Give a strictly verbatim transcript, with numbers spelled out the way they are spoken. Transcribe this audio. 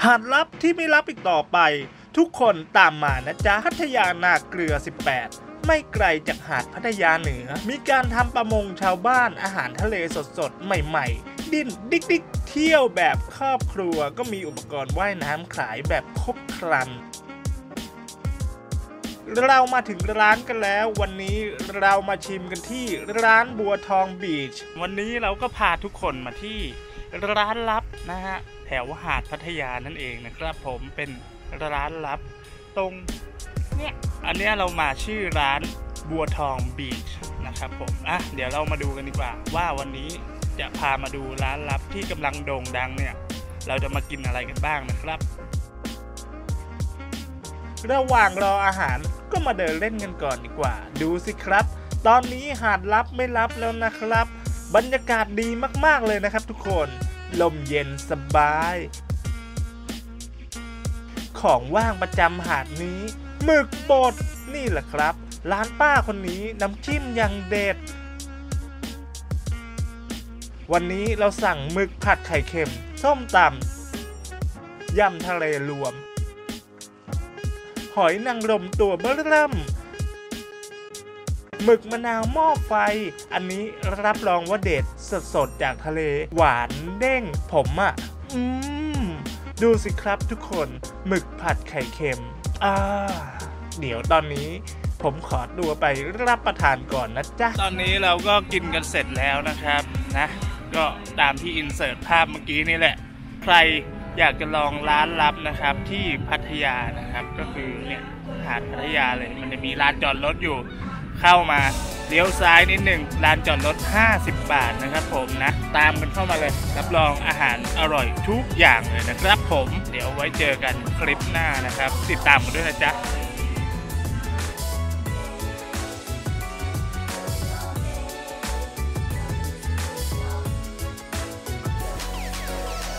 หาดลับที่ไม่ลับอีกต่อไปทุกคนตามมานะจ๊ะพัทยานาเกลือสิบแปดไม่ไกลจากหาดพัทยาเหนือมีการทำประมงชาวบ้านอาหารทะเลสดๆใหม่ๆดิ้นดิ๊กดิ๊กเที่ยวแบบครอบครัวก็มีอุปกรณ์ว่ายน้ำขายแบบครบครันเรามาถึงร้านกันแล้ววันนี้เรามาชิมกันที่ร้านบัวทองบีชวันนี้เราก็พาทุกคนมาที่ร้านลับนะฮะแถวหาดพัทยานั่นเองนะครับผมเป็นร้านลับตรงเนี่ยอันนี้เรามาชื่อร้านบัวทองบีชนะครับผมอ่ะเดี๋ยวเรามาดูกันดีกว่าว่าวันนี้จะพามาดูร้านลับที่กำลังโด่งดังเนี่ยเราจะมากินอะไรกันบ้างนะครับระหว่างรออาหารก็มาเดินเล่นกันก่อนดีกว่าดูสิครับตอนนี้หาดลับไม่ลับแล้วนะครับบรรยากาศดีมากๆเลยนะครับทุกคนลมเย็นสบายของว่างประจำหาดนี้หมึกบดนี่แหละครับร้านป้าคนนี้น้ำจิ้มอย่างเด็ดวันนี้เราสั่งหมึกผัดไข่เค็มส้มตำยำทะเลรวมหอยนางรมตัวเบ้อเริ่มหมึกมะนาวหม้อไฟอันนี้รับรองว่าเด็ดสดๆจากทะเลหวานเด้งผมอ่ะอืมดูสิครับทุกคนหมึกผัดไข่เค็มอ่าเดี๋ยวตอนนี้ผมขอตัวไปรับประทานก่อนนะจ๊ะตอนนี้เราก็กินกันเสร็จแล้วนะครับนะก็ตามที่อินเสิร์ตภาพเมื่อกี้นี่แหละใครอยากจะลองร้านลับนะครับที่พัทยานะครับก็คือเนี่ยหาดพัทยาเลยมันจะมีลานจอดรถอยู่เข้ามาเลี้ยวซ้ายนิดหนึ่งลานจอดรถห้าสิบบาทนะครับผมนะตามกันเข้ามาเลยรับรองอาหารอร่อยทุกอย่างเลยนะครับผมเดี๋ยวไว้เจอกันคลิปหน้านะครับติดตามกันด้วยนะจ๊ะ